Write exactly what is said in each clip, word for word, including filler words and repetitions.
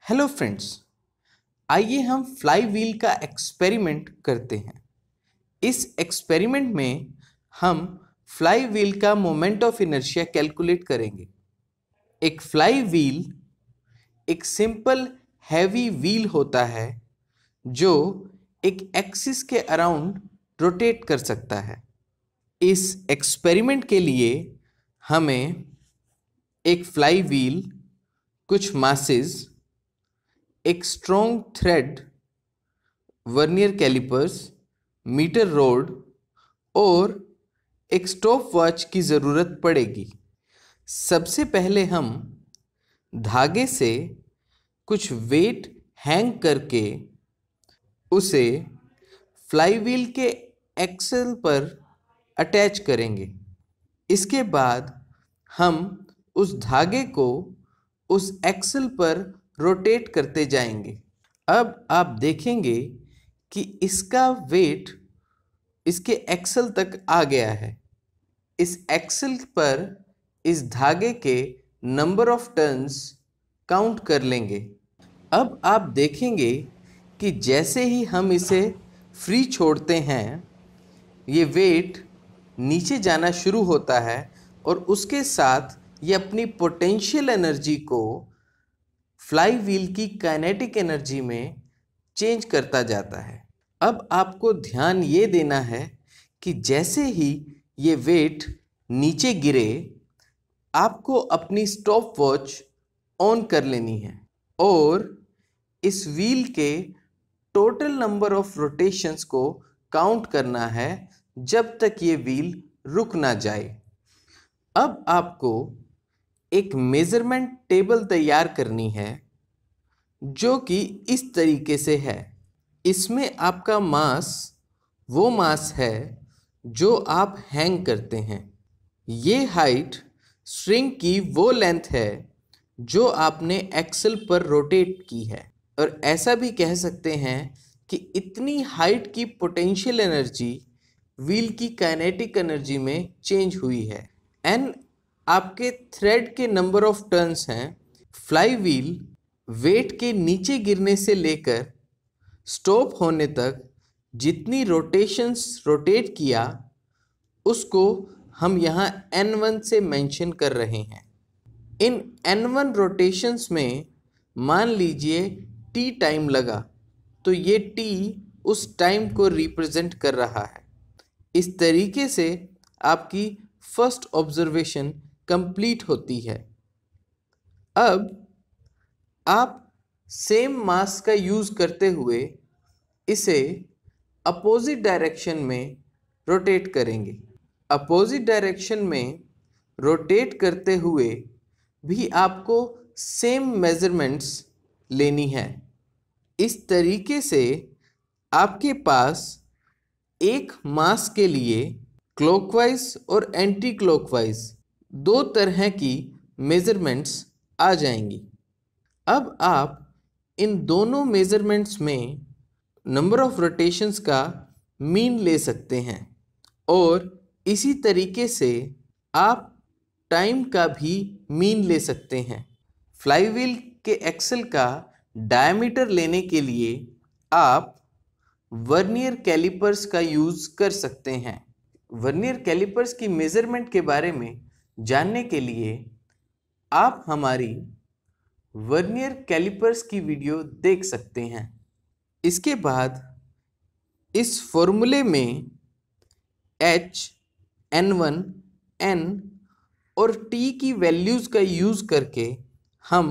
Hello friends, आइए हम flywheel का एक्सपेरिमेंट करते हैं। इस एक्सपेरिमेंट में हम फ्लाई व्हील का मोमेंट ऑफ इनर्शिया कैलकुलेट करेंगे। एक फ्लाई व्हील एक सिंपल हैवी व्हील होता है जो एक एक्सिस के अराउंड रोटेट कर सकता है। इस एक्सपेरिमेंट के लिए हमें एक फ्लाई व्हील, कुछ मासेस, एक strong thread, vernier callipers, metre rod और एक स्टॉप वॉच की ज़रूरत पड़ेगी। सबसे पहले हम धागे से कुछ वेट हैंग करके उसे फ्लाईव्हील के एक्सल पर अटैच करेंगे। इसके बाद हम उस धागे को उस एक्सल पर रोटेट करते जाएंगे। अब आप देखेंगे कि इसका वेट इसके एक्सल तक आ गया है। इस एक्सल पर इस धागे के नंबर ऑफ टर्न्स काउंट कर लेंगे। अब आप देखेंगे कि जैसे ही हम इसे फ्री छोड़ते हैं, ये वेट नीचे जाना शुरू होता है और उसके साथ ये अपनी पोटेंशियल एनर्जी को फ्लाई व्हील की काइनेटिक एनर्जी में चेंज करता जाता है। अब आपको ध्यान ये देना है कि जैसे ही ये वेट नीचे गिरे, आपको अपनी स्टॉप वॉच ऑन कर लेनी है और इस व्हील के टोटल नंबर ऑफ रोटेशंस को काउंट करना है जब तक ये व्हील रुक ना जाए। अब आपको एक मेजरमेंट टेबल तैयार करनी है जो कि इस तरीके से है। इसमें आपका मास वो मास है जो आप हैंग करते हैं। ये हाइट स्ट्रिंग की वो लेंथ है जो आपने एक्सल पर रोटेट की है। और ऐसा भी कह सकते हैं कि इतनी हाइट की पोटेंशियल एनर्जी व्हील की काइनेटिक एनर्जी में चेंज हुई है। एन आपके थ्रेड के नंबर ऑफ टर्न्स हैं। फ्लाई व्हील वेट के नीचे गिरने से लेकर स्टॉप होने तक जितनी रोटेशंस रोटेट किया, उसको हम यहाँ एन वन से मेंशन कर रहे हैं। इन एन वन रोटेशंस में मान लीजिए टी टाइम लगा, तो ये टी उस टाइम को रिप्रेजेंट कर रहा है। इस तरीके से आपकी फर्स्ट ऑब्जर्वेशन कंप्लीट होती है। अब आप सेम मास का यूज़ करते हुए इसे अपोजिट डायरेक्शन में रोटेट करेंगे। अपोजिट डायरेक्शन में रोटेट करते हुए भी आपको सेम मेजरमेंट्स लेनी है। इस तरीके से आपके पास एक मास के लिए क्लॉकवाइज और एंटी क्लॉकवाइज दो तरह की मेजरमेंट्स आ जाएंगी। अब आप इन दोनों मेजरमेंट्स में नंबर ऑफ रोटेशंस का मीन ले सकते हैं और इसी तरीके से आप टाइम का भी मीन ले सकते हैं। फ्लाईव्हील के एक्सल का डायमीटर लेने के लिए आप वर्नियर कैलिपर्स का यूज़ कर सकते हैं। वर्नियर कैलिपर्स की मेज़रमेंट के बारे में जानने के लिए आप हमारी वर्नियर कैलिपर्स की वीडियो देख सकते हैं। इसके बाद इस फॉर्मूले में एच, एन वन, एन और टी की वैल्यूज़ का यूज़ करके हम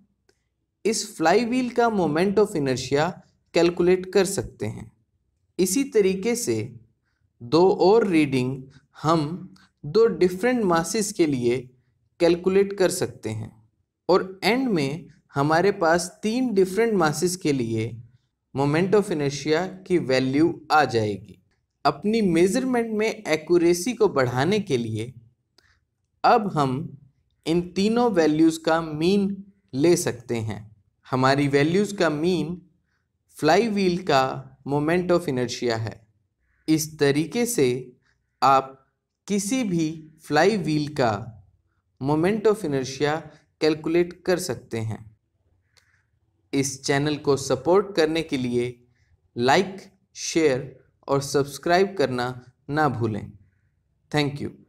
इस फ्लाईव्हील का मोमेंट ऑफ इनर्शिया कैलकुलेट कर सकते हैं। इसी तरीके से दो और रीडिंग हम दो डिफरेंट मासेस के लिए कैलकुलेट कर सकते हैं और एंड में हमारे पास तीन डिफरेंट मासेस के लिए मोमेंट ऑफ इनर्शिया की वैल्यू आ जाएगी। अपनी मेज़रमेंट में एक्यूरेसी को बढ़ाने के लिए अब हम इन तीनों वैल्यूज़ का मीन ले सकते हैं। हमारी वैल्यूज़ का मीन फ्लाईव्हील का मोमेंट ऑफ इनर्शिया है। इस तरीके से आप किसी भी फ्लाईव्हील का मोमेंट ऑफ इनर्शिया कैलकुलेट कर सकते हैं। इस चैनल को सपोर्ट करने के लिए लाइक, शेयर और सब्सक्राइब करना ना भूलें। Thank you.